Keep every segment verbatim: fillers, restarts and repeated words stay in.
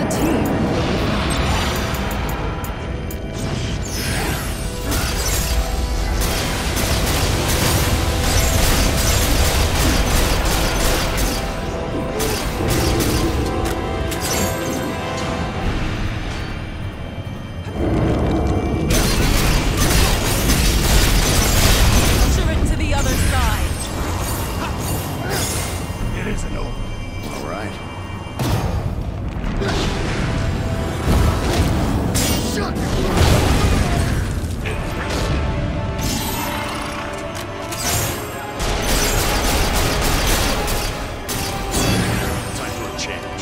team will be fine. Usher it to the other side. It isn't over. All right. Time for a change.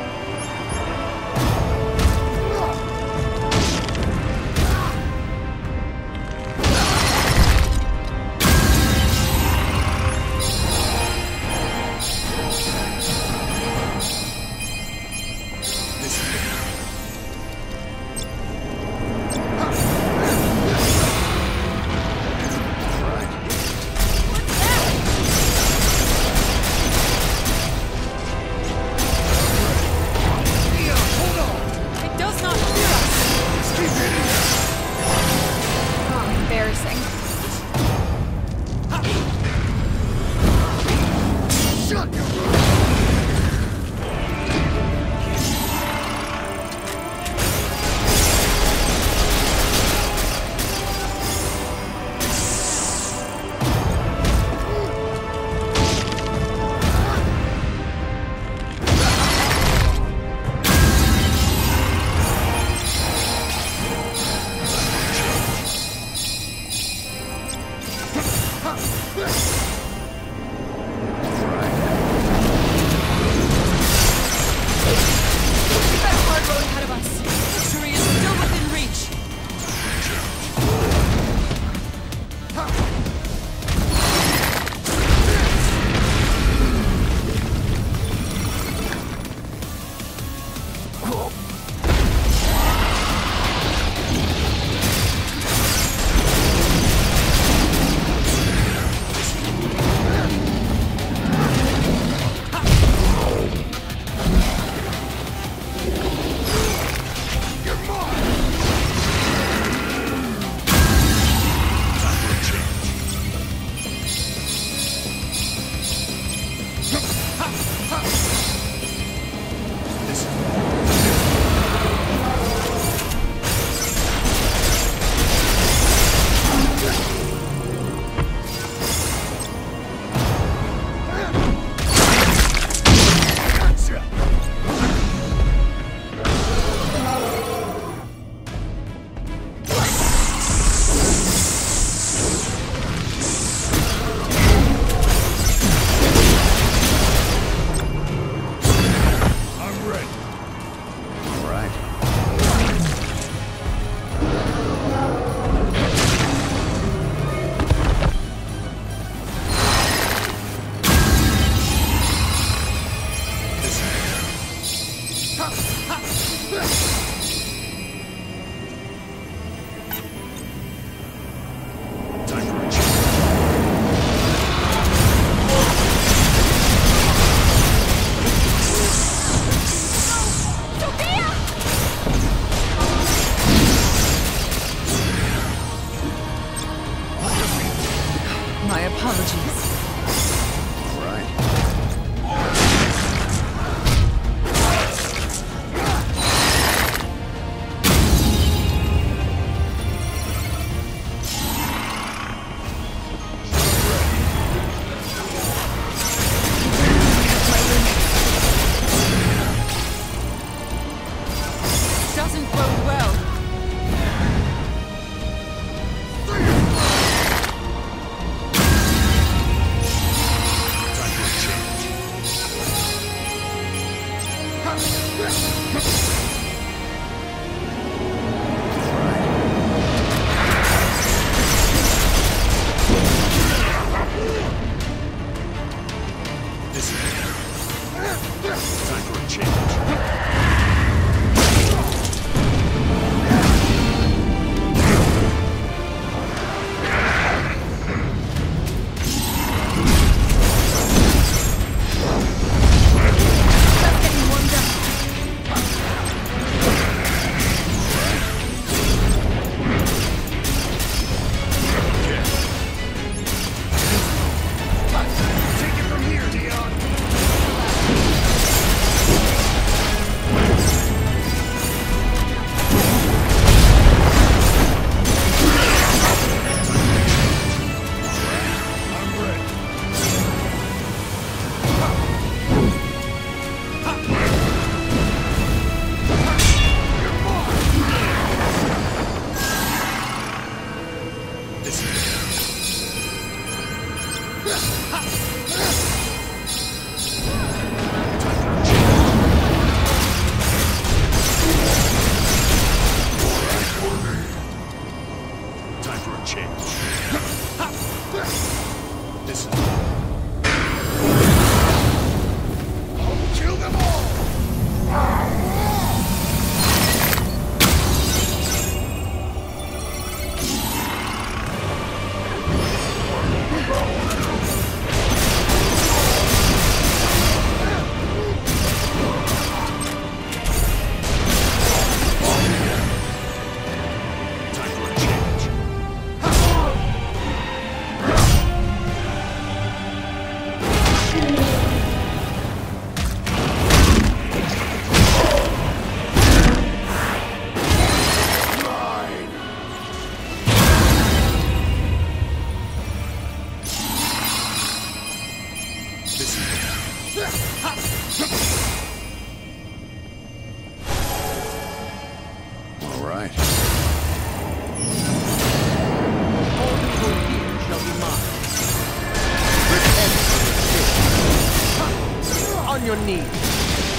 This is it. All right. It does not fear us. Keep hitting. Oh, embarrassing. We've got a hard road ahead of us. Victory is still within reach. I'm ready. All right. This time for a change. My apologies. All right. Doesn't bode well. Time for a change. This is it. Time for a change. Just getting warmed up.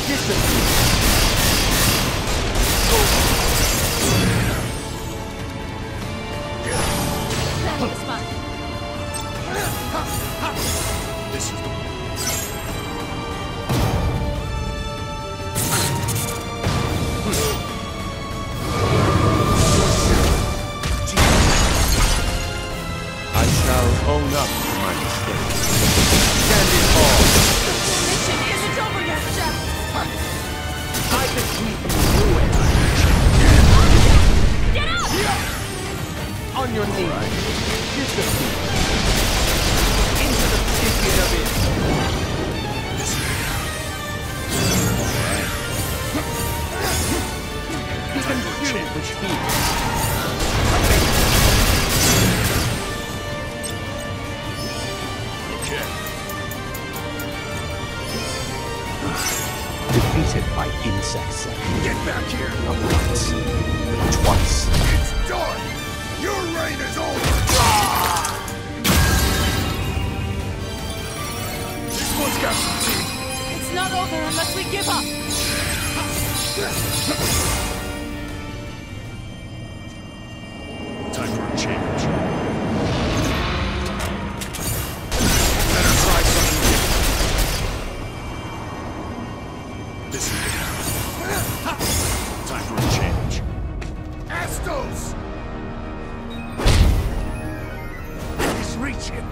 Planning is fine. This is the I shall own up to my mistakes. Stand it all. Your mission isn't over yet, Jeff! I can keep you ruined. Get up! On your knees. Disappear. Into the pit of it. Be consumed with fear. okay. Defeated by insects. Get back here. Not once, but twice. It's done. Your reign is over. This one's got some teeth. It's not over unless we give up! Time for a change. Better try something different. This is it. Time for a change. Astos! He's reaching.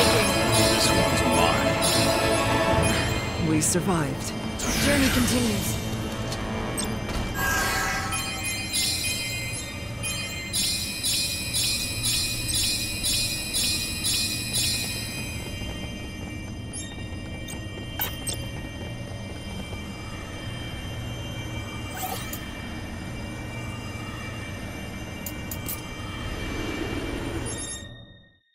We survived. Journey continues.